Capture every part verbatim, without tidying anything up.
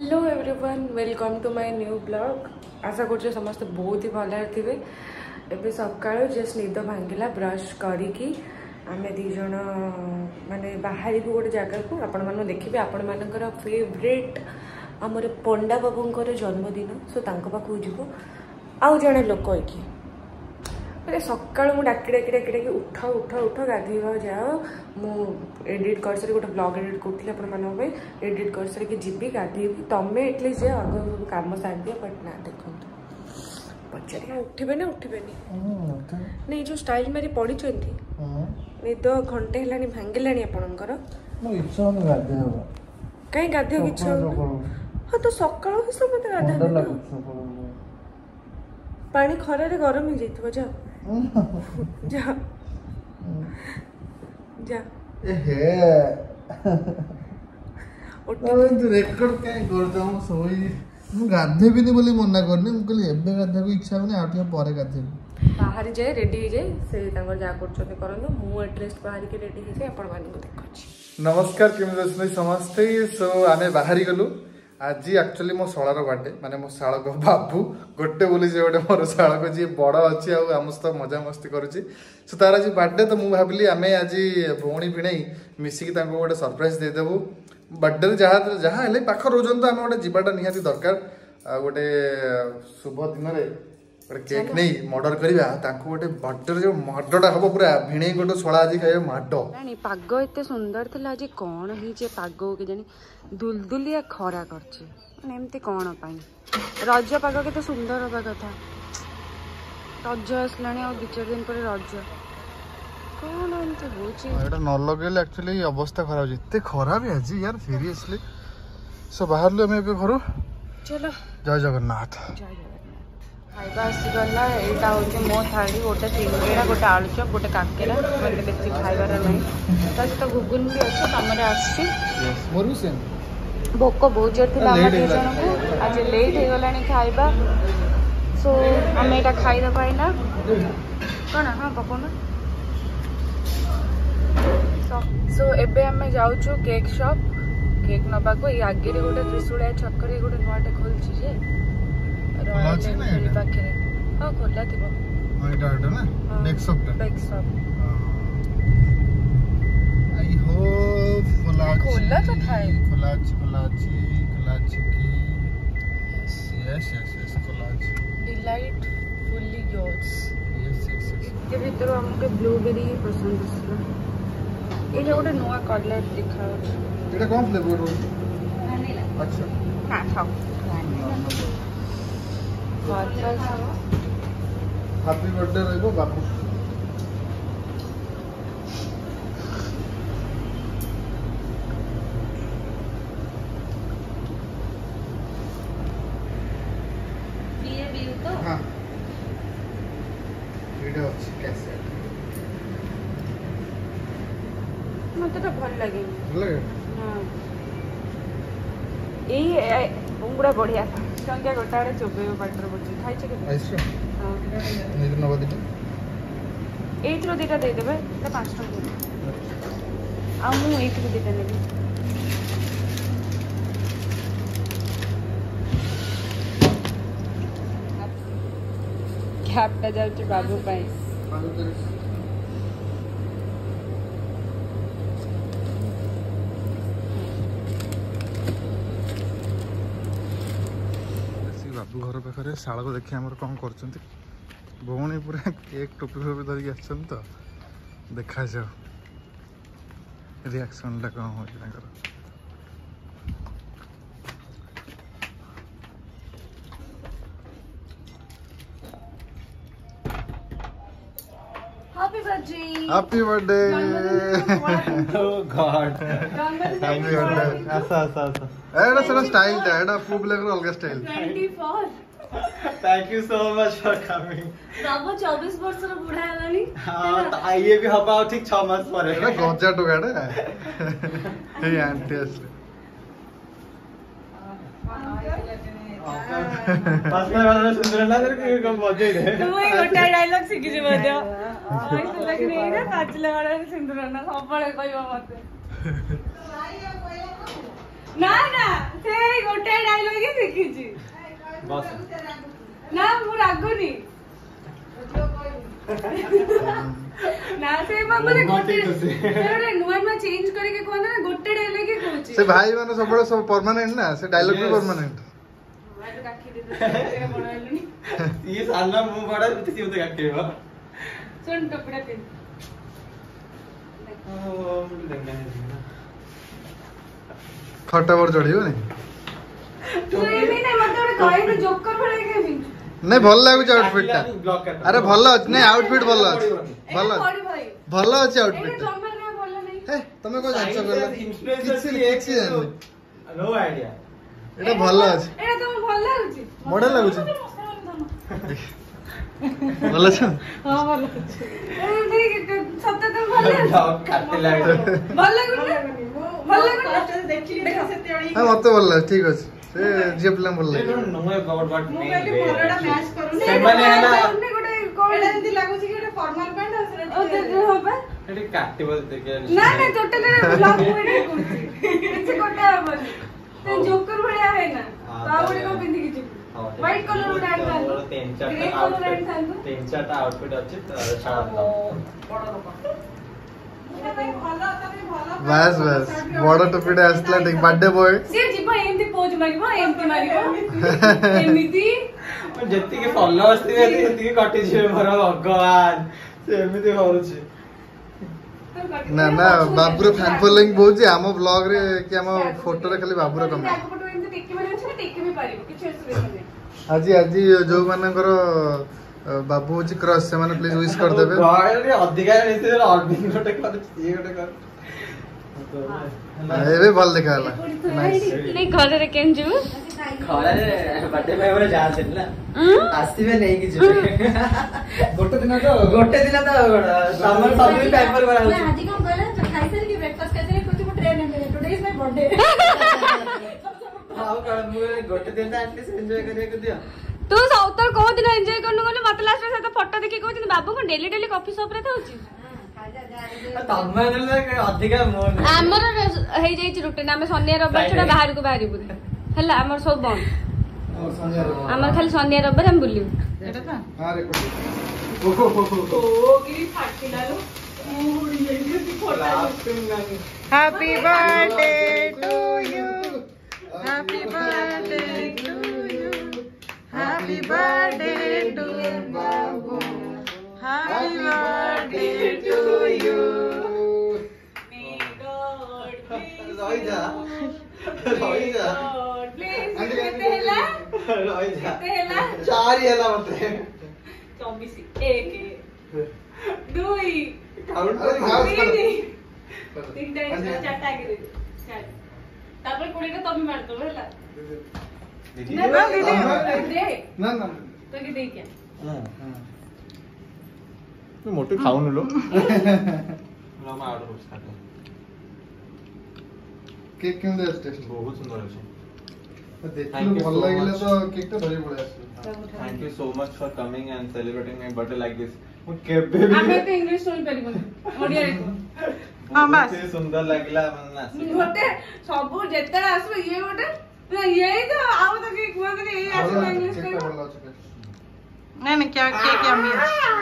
Hello everyone, welcome to my new blog. आशा कर समस्त बहुत ही भल थे। एबे सकाळु जस्ट निद भांगिला ब्रश करिकी आमे दीज माने बाहर को गोटे जगह को आपण मन देखिए आपण मानकर फेवरेट आमर पंडा बाबूंकर जन्मदिन। सो तांको पाखु जीवो आउ जणे लोक एकी अरे सकाळु मु डाकी डाकी डाकी डाकी उठ उठ उठ गाधेवा जाओ। मु एडिट कर सारी गोटे ब्लॉग एडिट करथि आपण मानक पे एडिट कर सारी कि जीबी गाधेबी तमे एटलीस्ट जे अग काम सार दिया। बट ना देखंतु पचारे उठिबे ना उठिबेनी नहीं जो स्टाइल मेरी पड़ी चंती निद घंटे हेलानी भांगिलानी आपणकर मो इच्छा न गाधे हो काई गाधे हो इच्छा हां तो सकाळु हिस मते गाधे पानी खरा रे गरम ही जइतबो जा जा जा ए हे ओटे तू रेकॉर्ड काय करता हम सोई मु गाधे भी नहीं बोली मना करनी मु कहली एबे गाधे को इच्छा होनी आठ परे गाधे बाहर जाए रेडी हो जाए से तांगर जा करछते करन मु एटलीस्ट बाहर के रेडी हो जाए आपण मान को देखछि। नमस्कार केमि दसनै समस्ते। सो आमे बाहरी गलु आज एक्चुअली मो शालार बर्थडे माने मो शालक बाबू गोटे बोली जे गोटे मोर शालक जी बड़ अच्छी आम सहित मजा मस्ती करुच्ची। सो तार आज बर्थडे तो मुझे भाविली आम आज भौणी भिणई मिसिकी गोटे सरप्राइज देदेबू। बर्थडे जहाँ जहाँ पाख रोजन तो आम गोटे जीवाटा निहाती दरकार गोटे शुभ दिन में गोटे केक नहीं मर्डर करवा गोटे बर्थडे जो मर्डरटा हम पूरा भिणई गोटे शला आज खाए माड पाग एत सुंदर था आज कौन ही पाग के जानी दुलदुलिया खरा करती कौन पाई रज पाग के सुंदर हवा कथा रज आसला दु चार दिन पर रज कौन एमती हो न लगे एक्चुअली अवस्था खराब एत खरा भी आज यार सीरियसली। सो बाहर आम घर चलो जय जगन्नाथ खाइबा आसीगला। यहाँ हूँ मो थाली गोटे चिंगड़ा गोटे आलुचप गोटे काकेरा मतलब बेसी खाइबार नहीं ता सहित घुगुन भी अच्छे कम आसी भोक बहुत जोर थी आम दु जन को आज लेट हो गला खाइबा। सो आम यहाँ खाईदे ना कौन हाँ पकौना। सो एबे आम जाऊँ केक शॉप केक नवा को ये आगे गोटे त्रिशूलिया छकरे गोटे नुआटे खोलछि जे पाखे हाँ खोला थी खोला तो था डिलाइट फुल्ली योर्स के भीतर हमके ब्लूबेरी पसंद आसला। ये गोटे नुआ कलर दिखा एटा कौन फ्लेवर अच्छा हां खाओ हैप्पी बर्थडे रहिबो बाबू। ये बिल तो हां वीडियो अच्छी कैसे मते तो भल लगे भल लगे हां ए उंगड़ा बढ़िया संख्या गोटा आड़े चोबे पाटर पड़ी खाई एथ्रो दीटा दे देबे त पाँच टका आ मु एथ्रो दीटा नेबी कैपटा जाउछ बाबू पाई घर पाखे शाल को देखिए आम कौन कर भौणी पूरा केक टोपी फोपी धरिकी आसछन तो देखा जाओ रिएक्शन टा कौन हो। Happy birthday! Happy birthday! Oh God! Happy birthday! ऐसा ऐसा ऐसा। ऐडा सारा स्टाइल टा ऐडा पूब लेकर अलग style. twenty-four Thank you so much for coming. बाबू चौबीस वर्ष रो बुढ़ा हलानी। हाँ ये भी हवा ठीक छह मास पर है। ऐडा गजा टोगाड़ा। हे आंटी असली। पास में वाला सुंदर ना तेरे को कम मजे दे। तू एक गोटा डायलॉग सीखी जे मते। आई तो लग नहीं ना पांच वाला सुंदर ना सब बड़े कोई मते। ना ना से गोटे डायलॉग ही शिखिची बस ना मु रागुनी ना से बाबू ने गोटे से नुआ नुआ चेंज करके कोन ना गोटे डायलॉग ही कहूची से भाई माने सब सब परमानेंट ना से डायलॉग भी परमानेंट आज काकी दे दे बनाइलुनी ये साला मुंह बड़ा तुझे उते काटेबा सुन कपड़ा पे ओ मुझे लग गया खटा पर चढ़ियो नहीं तू ये भी नहीं मतलब कहे तो जोकर भले के भी नहीं भल लागु आउटफिट टा अरे भल अछि नहीं आउटफिट भल अछि भल कोड़ी भाई भल अछि एने आउटफिट जमर ना भलो नहीं हे तमे को जांच करला किछि किछि जानि नो आईडिया एटा भल अछि एटा तुम भल लागुची बडा लागुची भल छ हां भल लागुची ए देख सत्य तुम भल लागुची काटे लागे भल लागुची भल लागुची देखि सेते अड़ी हां मते भल लाग ठीक अछि से जे प्लान भल लाग नो अबाउट व्हाट मु कहली भलडा मैच करू से माने है ना हमने गोटे एटा एंती लागुची कि गोटे फॉर्मल पैंट असरे ओ दे हो बा एटी काटे बोल देखिए ना ना टोटल ब्लॉक होइने कुर्ती किछि गोटे हबन ते जोकर भलिया है ना तावड़ी को पिंदी किछि व्हाइट कलर उडा आइता तीन चार ग्रे कलर आइता तीन चार आउटफिट अछि छाड़ बड़ लोक बस बस बड़ टोपीटा आसला ठीक बर्थडे बॉय से जीवा एंती पोज मारिबो एंती मारिबो एमिति जति के फॉलोअर्स थिए जति के कटि छे मोर भगवान से एमिति होउछि ना ना बाबूर फैन फॉलोइंग बहुत जे हम ब्लॉग रे कि हम फोटो रे खाली बाबूर कम फोटो एंती टेकी मारि अछि टेकी भी पारिबो किछ असुविधा नै आज आज जो मानकर बाबू होची क्रॉस से माने प्लीज विश कर देबे रॉयल अधिकार नीति रे अरविंद गोटे कर ये गोटे कर एबे भल देखाला नहीं घर रे केन जु खरे बर्थडे पे बोले जा सेला आसीबे नहीं कि जिबे गोटे दिन तो गोटे दिन तो सामान सब भी पेपर बना आज काम करे खाई सारी की ब्रेकफास्ट करते कुछ को ट्रेन में टुडे इज माय बर्थडे हां कर मुझे गोटे दिन एटलीस्ट एंजॉय करे को दिया तू सौतर को दिन एंजॉय करनु गले मत लास्ट से तो फोटो देखि कहू बाबू को डेली डेली कॉफी शॉप रे थाउची तमे ने अधिकार मोर हमर हे जाई रुटीन हम शनिवार रविवार छडा बाहर को बाहरी बुले हला हमर सब बंद हमर खाली शनिवार रविवार हम बुलियो एटा था हां रेकॉर्ड ओ गिरी फाटी लालो मुड़ी जाई photo happy birthday to you happy birthday to you happy birthday to बाबू happy birthday to you may god रोई जा रोई जा तेला रोई जा तेला चार ही हला मते चौबीस एक दुई काउंट अरे कर घास तीन टाइम चारटा आगे चार तापर कोड़ीटा तभी मार दो हला दीदी ना ना दे दे ना ना तो की दे क्या हां तू मोटे खाऊन लो लो मैं ऑर्डर करता हूं केक क्यों दे टेस्ट बहुत सुंदर है देखिलो भल लागिला तो केक तो धरि पड़े आसी thank you so much for coming and celebrating my birthday like this मु केबे भी हमें तो इंग्लिश सुन परिबन ओडिया रे हां बस ये सुंदर लागला मन ना गोटे सब जेते आसबे ये गोटे ना यही तो आओ तो के कुआ के यही आसबे इंग्लिश केक कहबो भल अछि नहीं नहीं क्या क्या क्या मी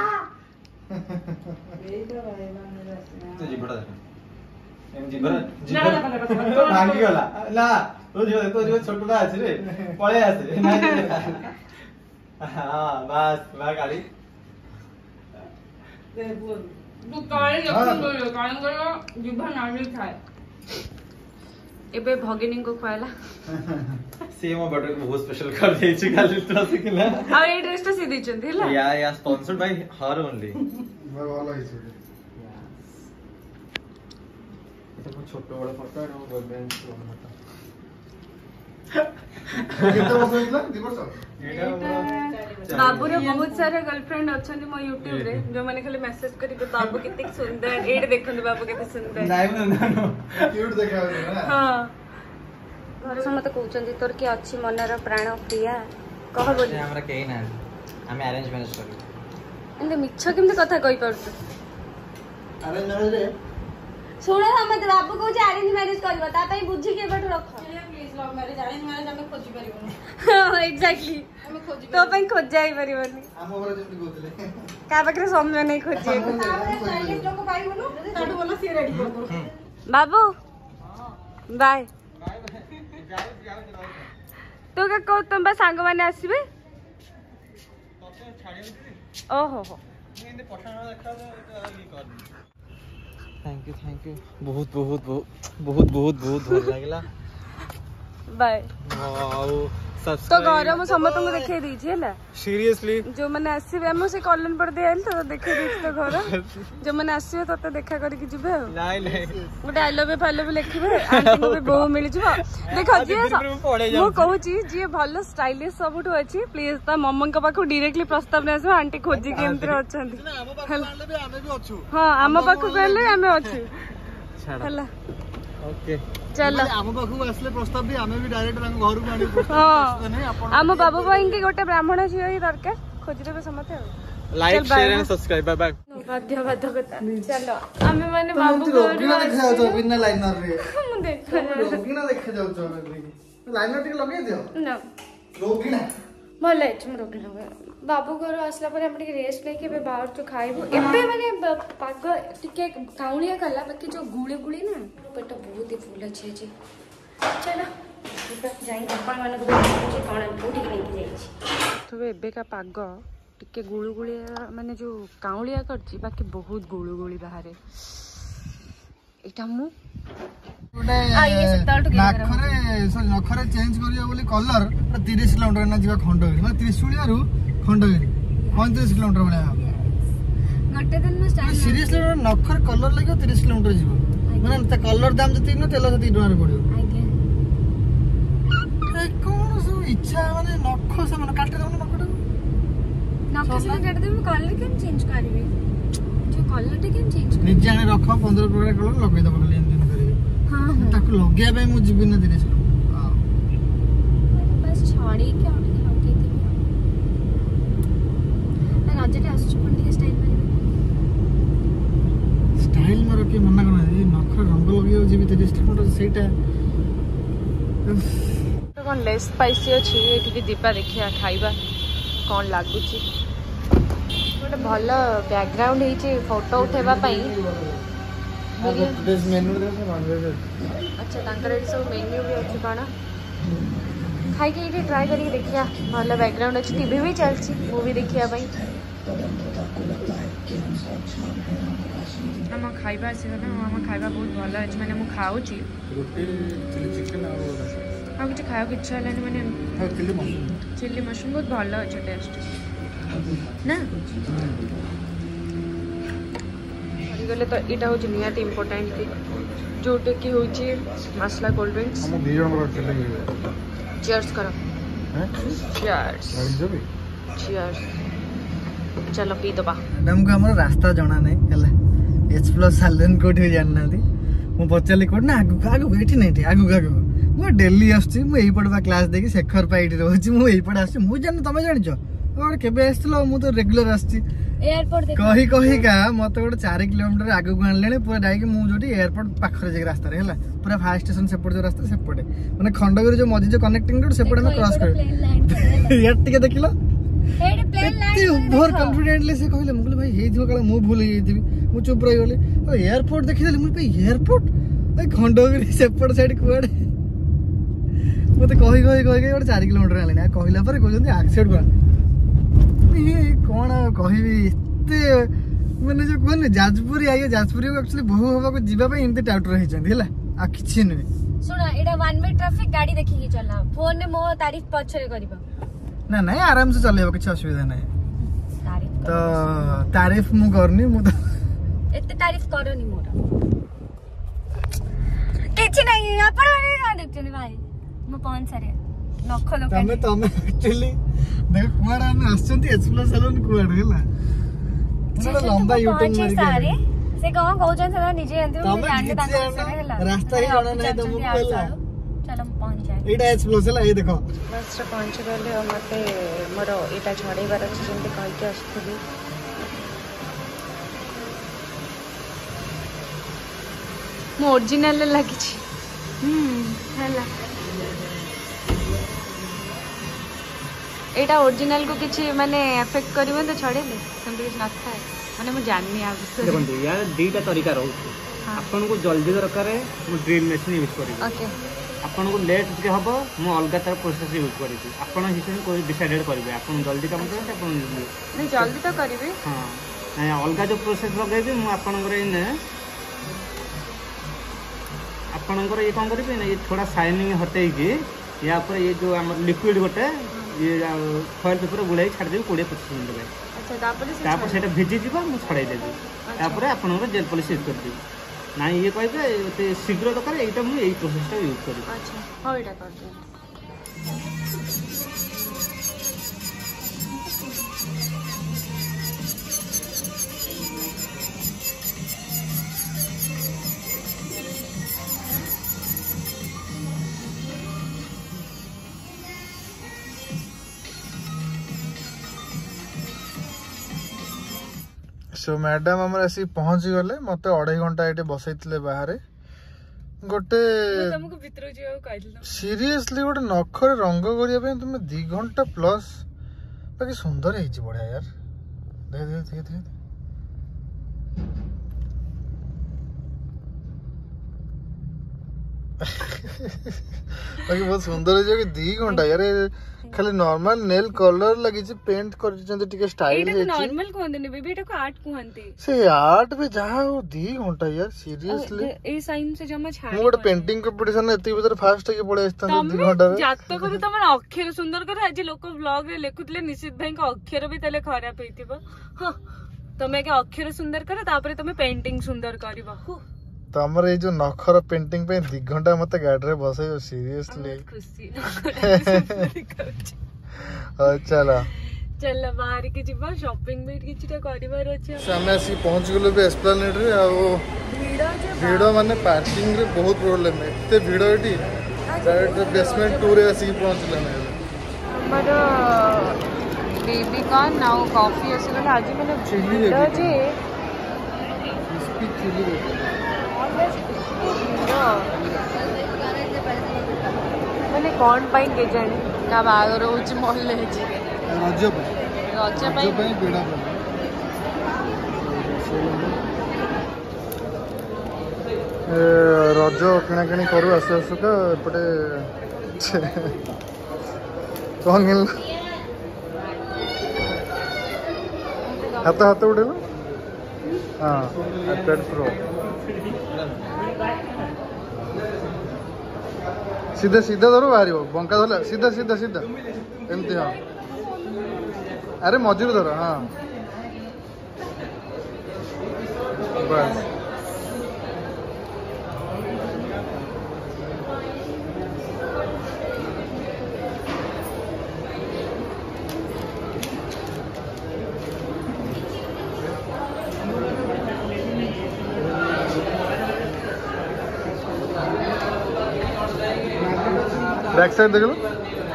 तो जी बड़ा एम जी बड़ा जी तो भांगी गला ना तो जो तो जो छोटुडा अछि रे पळे आसे ना हां बस बा गाड़ी दे बोल तू काळे लक्षण बोलो काळे गलो जिभा नाली खाए एबे भगिनी को खुआला से मो बर्थडे को बहुत स्पेशल कर दे छी खाली तो से किला आ ए ड्रेस तो सीधी चंदी हला या या स्पॉन्सर्ड बाय हर ओनली मैं भल आइछि तो छोटो बड़ा फोटो है वो बर्थडे फोटो केते वर्ष होइला दि वर्ष बाबू रे बहुत सारे गर्लफ्रेंड अछन मो YouTube रे जो माने खाली मेसेज करी के बाबू कितने सुंदर एड देखन बाबू कितने सुंदर नहीं ना नो क्यूट देखा ना हां घर से मत कहउचंदी तोर के अछि मनर प्राण प्रिया कह बोली हमरा केही ना हम अरेंज मैनेज करू एंदे मिछ केमते कथा कहि परछु अरेंज मैनेज रे ଶୁଣ ମତେ ବାବୁ କହୁଛି ଆରେଞ୍ଜ ମ୍ୟାରେଜ କରିବ ତା ପାଇଁ ବୁଝିକି ଏବେଠୁ ରଖ please love marriage arrange marriage ଆମେ ଖୋଜି ପାରିବୁନି ହଁ ଏକ୍ସାକ୍ଟଲି ଆମେ ଖୋଜି ତୋ ପାଇଁ ଖୋଜା ହେଇ ପାରିବନି ଆମ ଘରେ ଯେମିତି କହୁଥିଲେ କା ପାଖରେ ସମୟ ନାହିଁ ଖୋଜିବାକୁ ଷ୍ଟାଇଲିଶ ଲୋକ ପାଇବୁନୁ ତାଠୁ ଭଲ ସିଏ ରେଡି କରିଦଉ ବାବୁ ବାଏ ତୁ କା କହୁ ତମ ସାଙ୍ଗ ମାନେ ଆସିବେ ଓହୋ हो थैंक यू थैंक यू बहुत बहुत बहुत बहुत बहुत बहुत भल लागला बाय वाओ तो घर मु समस्त को देखे देछि हैला सीरियसली जो माने आसीबे हम से कॉलोनी पर दे आइल तो देखे देछि तो घर जो माने आसीबे तते देखा करी कि जिबे नहीं नहीं गोटे आई लव यू फाइल भी लिखिबे आंटी को भी बहु मिल जिवो देखो जी मु कहू छी जी भलो स्टाइलिश सबुठ अछि प्लीज ता मम्मा के पाखु डायरेक्टली प्रस्ताव ने आसो आंटी खोजी केमतिर अछंती हां हम पाखु कहले हमें अछि हैला ओके चलो आम पाखु आसले प्रस्ताव भी हमें भी डायरेक्ट घर को आनी हां हम बाबू भाई के गोटे ब्राह्मण छियो ही दरकार खोजी देबे समते like share and subscribe bye bye बाध्य बाधकता चलो आमे माने बाबू रोगिना देखा जाउ बिना लाइनर रे मु देख रोगिना देखा जाउ लाइनर टिक लगे दियो ना रोगिना भले तुम रोगिना बाबू घर आसला पर हम रेस्ट नहीं के बाहर तो खाइबो एबे माने पाग टिके काउलिया कला बाकी जो गुली गुली ना पेट बहुत ही फूल अच्छे जी चलो जाई अपन मन को जे कोन पूरी नहीं जाई तो एबे का पाग टिके गुळु गुळिया माने जो काउलिया करची बाकी बहुत गुळु गुळी बाहर एटा मु गोटे नाखरे सॉरी नखरे चेंज करियो बोली कलर तीस किलोमीटर ना जीवा खंडगिरी मतलब त्रिशूलिया रु खंडगिरी पैंतीस किलोमीटर भले गटे दिन में स्टार्ट सीरियसली नखर कलर लगे तीस किलोमीटर जीवो माने त कलर दाम जति न तेल जति डोर पड़ियो आगे ए कोन सो इच्छा माने नख से माने काटे दम नखट नख से काट दे कलर केम चेंज करबे जो कलर टे केम चेंज निजे आने रख पंद्रह प्रकार कलर लगे दब खाली एन दिन करी हां ताको लगे बे मु जीवन न तीस किलोमीटर बस छाड़ी के और लगे थी ना राजटे आसु पण के स्टाइल मारे स्टाइल मारो के मना करना ए नखर रंग लगे जीवी तीस किलोमीटर सेटा तो कोन लेस स्पाइसी अछि एठी के दीपा देखिया खाइबा कोन लागुची गोटे भल बैकग्राउंड हेची फोटो उठेबा पई दिस मेनू दे नॉनवेज अच्छा तांकर एठी सब मेन्यू भी अछि बाना खाई के एठी ट्राई करी देखिया भल बैकग्राउंड अछि टीवी भी चलछि मूवी देखिया पई हम खाइबा से ना हम खाइबा बहुत भल अछि माने मु खाउची रोटी चिली चिकन और ଆଉ କିଛି ଖାଇବାକୁ ଇଚ୍ଛା ହେଲାନି ମାନେ ଚିଲି ମଶରୁମ ଚିଲି ମଶରୁମ ବହୁତ ଭଲ ଅଛି ଟେଷ୍ଟ ନା ସରିଗଲେ ତ ଏଇଟା ହେଉଛି ନିହାତି ଇମ୍ପୋର୍ଟାଣ୍ଟ ଯେଉଁଟାକି ହେଉଛି ମସଲା କୋଲ୍ଡ ଡ୍ରିଙ୍କସ୍ ଆମ ଦୁଇ ଜଣଙ୍କର ଚିଲି ଚିୟର୍ସ କର ଚିୟର୍ସ ଜାଣିଛ ଚିୟର୍ସ चलो पी दबा मैडम को हमर रास्ता जणा नै हला एच प्लस सालन कोठी जानना थी मु पचली कोठ ना आगु आगु बैठी नै थी आगु आगु मु डेली आछी मु एई पडबा क्लास देखि शेखर पाइटी रहछि मु एई पड आछी मु जान तमे जानिछो और केबे आछलो मु तो रेगुलर आछी एयरपोर्ट देख कही कही का मते गोटे चार किलोमीटर आगु आनलेने पूरा डाइक मु जोटी एयरपोर्ट पाखरे जे रास्ता रे हला पूरा फायर स्टेशन सेपट जो रास्ता सेपटे माने खंडगिरी जो मझी जो कनेक्टिंग रोड सेपटे में क्रॉस कर यार टिके देखिलो एडे प्लेन लाइन ओवर कॉन्फिडेंटली से कहले मुगले भाई हे दियो काला मु भूल गई थी मु चुप रही गले ओ एयरपोर्ट देखि देली मु पे एयरपोर्ट ए खंडगिरी सेपट साइड कुआडे मते कहि कहि कहि गोटे चार किलोमीटर आले ना कहला पर कहजंती एक्सेप्ट कर ये कोन कहिबी एते माने जो कोन जाजपुरी आइए जाजपुरी को एक्चुअली बहु होबा को जीवा पे इनते टाउट रही छथि हला आ किछि नै सुना एडा वन वे ट्रैफिक गाड़ी देखि के चला फोन ने मो तारीफ पछरे करबा ना नहीं आराम से चलेबो किछ असुविधा नहीं तारीफ तो तारीफ मु करनी मु तो एते तारीफ करनी मोर किछ नहीं अपन माने का देखछनी भाई मो पहुंच सारे लख लख तमे तमे एक्चुअली देख कुआडा में आछंती एच प्लस सैलून कुआडा हला मोर लंबा यूटर्न मारी सारे से कहां कहउछन से निजे जानते हो तमे जानते जानते हला रास्ता ही जाना नहीं तुमको पहला चलो पहुंच जाए एटा एच प्लस हला ये देखो बस पहुँच गले और मत मोर यहाँ झड़ेबार अच्छे जमी कहीकि आसली ମୁଁ ଓରିଜିନାଲ ଲାଗିଛି। ହେଲା ଏଇଟା ओरिजिनल को किसी माने एफेक्ट करिवे तो छड़ेले सेमती किछ नथाय माने मु जाननी आ विषय देखंतु यार दीटा तरीका रहउछ आपन को जल्दी दरकार है मु ड्रिल मशीन यूज करी ओके आपन को लेट जे हबो मु अलगा तर प्रोसेस यूज करी आपन हिसाब कोई डिसाइडेड करबे आपन जल्दी काम करते आपन नहीं जल्दी तो करिवे हां नहीं अलगा जो प्रोसेस लगेबे मु आपन करे ने आपन करे ये कोन करबे ना ये थोड़ा शाइनिंग हटे कि या पर ये जो हमर लिक्विड गोटे ये फॉइल पेपर गुड़ाई छाड़ देबे बीस पच्चीस मिनिट में अच्छा तापर से तापर सेटा भिजी जिवो मु छड़ाई देबे तापर आपन जेल पॉलिश यूज कर देबे ना ये कहबे ते शीघ्र दरकार एटा मु एई प्रोसेस यूज करी अच्छा हां एटा कर दे सो मैडम आम आसी पहुंची गले मत अढ़ाई घंटा ये बसई बाहर गोटे सीरियसली गोटे नखरे रंग करने तुम दी घंटा प्लस बाकी सुंदर है बढ़िया यार देख देख देख देख बाकी बहुत सुंदर है दी घंटा यार खाली नॉर्मल नेल कलर लगी पेंट कर स्टाइल है नॉर्मल कहंदे बेबी एटा को आर्ट कहंते से आर्ट पे जहा हो दी घंटा यार सीरियसली ए साइन से जमा छाड़ मोड पेंटिंग कंपटीशन एती भीतर फास्ट के पड़े आस्ता दी घंटा रे जात को तमन अक्षर सुंदर कर आज लोक व्लॉग रे लेखुतले निश्चित भाई का अक्षर भी तले खराब हेतिबो हां तमे के अक्षर सुंदर कर तापर तमे पेंटिंग सुंदर करबो तमर ये जो नखर पेंटिंग पे दी घंटा मत गाड़ी रे बसै सीरियसली खुशी चला चल बाहर के जिबा शॉपिंग में किछटा करिवार अछि सामने आसी पहुंच गेलो बे एस्प्लेनेड रे आ भीड़ जे भीड़ माने पार्किंग रे बहुत प्रॉब्लम है एते भीड़ एटी डायरेक्ट बेसमेंट टू रे आसी पहुंचले ने हमर बेबी का नाउ कॉफी असले आज मैंने भीड़ जे स्पीक चिली मैंने कौन पाई के जानी का बागर होची मोहल्ले जी रज पे रज पे पे बेड़ा पे ए रज किना किनी करू आसे आसुका एपटे कौन गिल हाथ हाथ उड़ेलो हाँ आईपैड प्रो सीधा सीधा धरो बाहर बंका धरला सीधा सीधा सीधा एमती हाँ अरे मझीरे धर हाँ बस बैक साइड देख लो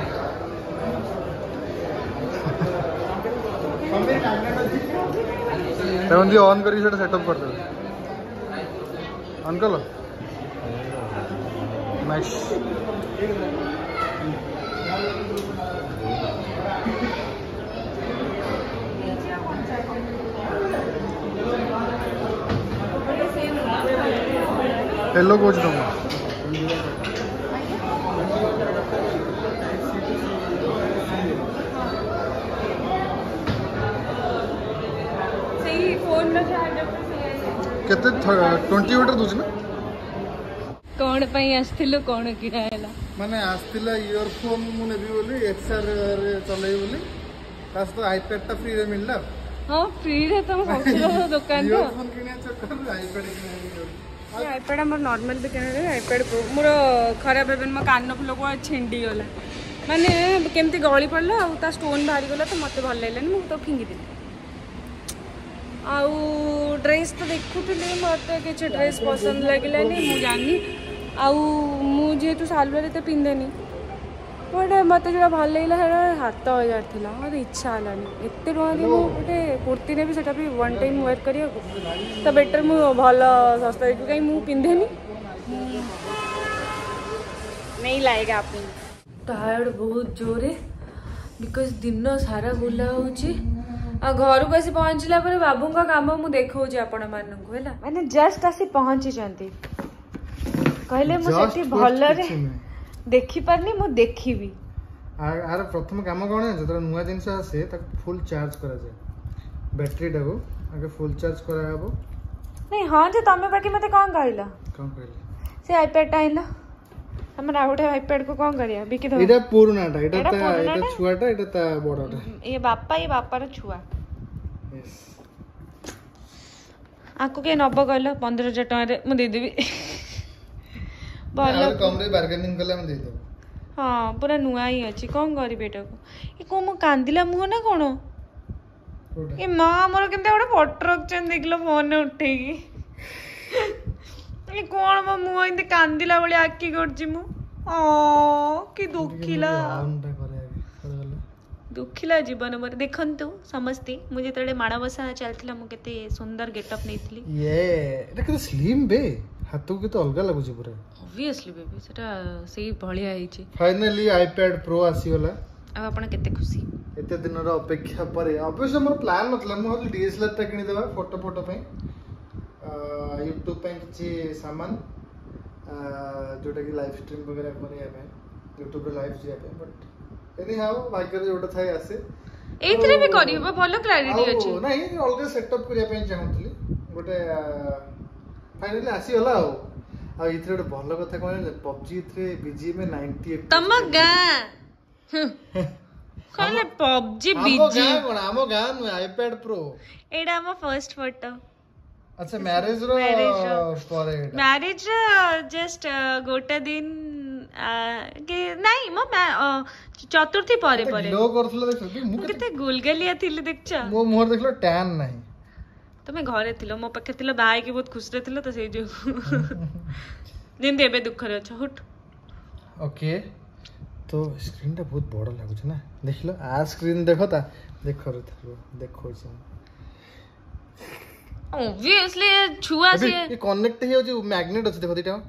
ऑन करी सेटअप कर दे ऑन कर लो नाइस येलो कोच दूंगा केते ट्वेंटी मीटर दूच ना कौन पई आस्थिलो कौन किरा हैला माने आस्थिला इयरफोन मु नेबी बोली एक्सआर रे चलै बोली तास तो आईपैड ता फ्री रे मिलला हां फ्री रे तम ससुर दुकान तो इयरफोन किने चक्कर आईपैड किने आईपैड हमर नॉर्मल भी किने आईपैड प्रो मोर खराब हेबन म कान फुलो को छिंडी गला माने केमती गळी पड़ला आ ता स्टोन बाहरी गला तो मते भल लागलेन मु तो फिंगी दिली आउ ड्रेस तो देखुली मत किसी ड्रेस पसंद लगलानी मु जानी आउ मु जेहेतु सालुआर तो पिंधेनी बट मत जो भल लगे हाथ हजार थी मत इच्छा है एत टाँग गोटे कुर्ती ने भी वन टाइम वेयर करा तो बेटर मु भल सस्ता कहीं मु पिंधेनी नहीं लाएगा आपने टायर्ड बहुत जोरे बिकज दिन सारा बुला होची आ घर को आसी पहुंचला पर बाबू का काम मु देखौची आपण मानन को हैला माने जस्ट आसी पहुंची जंती कहले मु सेठी भल्ल रे देखि परनी मु देखिबी आर प्रथम काम कोन है जतरा नुवा जिंस आसे तक फुल चार्ज करा जाय बैटरी टाको आगे फुल चार्ज करा हबो नहीं हां जे तमे बाकी मते कोन कहला कोन कहले से आईपैड टाइला हमरा आउटे आईपैड को कोन करिया बिकी दो एटा पुरानाटा एटा ता एटा छुआटा एटा ता बड़ाटा ये बापा ये बापा रो छुआ यस आको के नब कहलो पंद्रह हजार टका रे मु दे देबी भलो कम रे बार्गेनिंग करले हम दे दो हां पूरा नुआ ही अछि कोन करी बेटा को ये को मु कांदिला मुह ना कोन ए मां हमर केनते ओडे फोटो रखचन देखलो फोन उठेगी ये कोन मो मुह इंते कांदिला बळे आकी करछि मु ओ की दुखिला दुखिला जीवन मोर देखंतु समस्ते मु जेतडे माणबसा चलथिला मु केते सुंदर गेटअप नेथली ये एटा के स्लिम बे हाथो के तो अलगा लागु छी पूरा ऑब्वियसली बेबी सेटा सेही भलिया आइछि फाइनली आईपैड प्रो आसी वाला अब आपण केते खुशी एते दिन रो अपेक्षा परे अवश्य मोर प्लान नथला मु हल डीएसएलआर टा किनि देबा फोटो फोटो पे यूट्यूब पे किछि सामान जोटा कि लाइव स्ट्रीम वगैरह करिया पे यूट्यूब पे लाइव जिया पे बट एनी हाउ भाग्य जोटा थाई आसे एथरे भी करियो भलो क्लैरिटी अछि नहीं ऑलरेडी सेटअप करिया पे चाहतली गोटे फाइनली आसी होला हो आ इथरे गोटे भलो कथा कहले पबजी इथरे बीजीएम अट्ठानवे तम गा कहले पबजी बीजी हम गा कोन हम गा न आईपैड प्रो एडा हम फर्स्ट फोटो अच्छा मैरिज रो पर एडा मैरिज जस्ट गोटे दिन के नहीं मो चतुर्थी परे परे लो करथले देख मु केते गुलगलिया थिले देखछा मो मोर देखलो टैन नहीं तुम घरे थिलो मो पाखे थिलो भाई के बहुत खुश रे थिलो तो से जो दिन देबे दुख रे छ हट ओके तो स्क्रीन टा बहुत बड़ा लागु छ ना देखलो आ स्क्रीन देखता देखो रे थलो देखो छ ऑब्वियसली छुआ से ये कनेक्ट हे जो मैग्नेट अछि देखो दिटा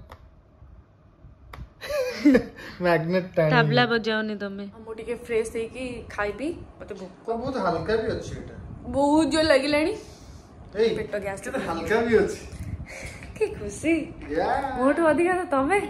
मैग्नेट टाइम तबला बजाओनी तमे हम टिके फ्रेश हे की खाइबी मते भूख बहुत हल्का भी अछि एटा बहुत जो लगिलानी ए पेट गैस तो हल्का भी अछि की खुशी या मोट अधिका तो तमे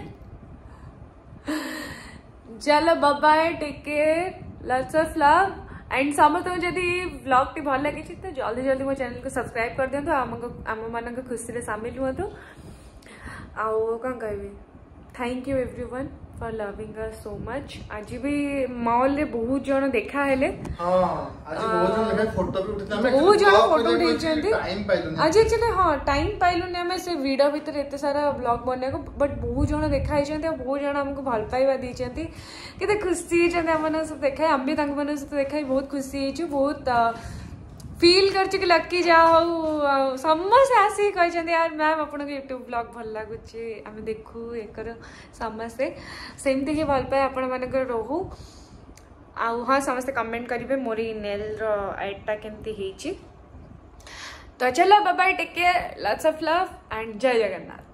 चलो bye bye take care lots of love and समस्त जदि व्लॉग टी भल लगी तो जल्दी जल्दी मो चैनल को सब्सक्राइब कर दियंतु आम मान खुशी रे शामिल हुअतु आउ कौन कहबी thank you everyone for loving us so much आज भी मॉल रे बहुत जन देखा हेले हां आज बहुत जन लेखा फोटो भी उठिता हम बहुत जन फोटो उठैछंती टाइम पाइलु आज एक्चुअली हां टाइम पाइलु ने हमें से वीडियो भीतर एते सारा ब्लॉग बने को बट बहुत जन देखा हिचंती और बहुत जन हमको भल पाइबा दीचंती केते खुशी हिचंती हमन सब देखा हम भी तांग मन से देखा बहुत खुशी हिचु बहुत फील कर कि लकी जा हो समस्त आसी कहते यार मैम आपन यूट्यूब ब्लॉग भल लगुच आम देखू एक समस्ते सेमती ही भल पाए आपण मान रहू आउ हाँ समस्ते कमेंट करेंगे मोर नेल एडटा केमती तो चलो bye bye take care lots of love and जय जगन्नाथ।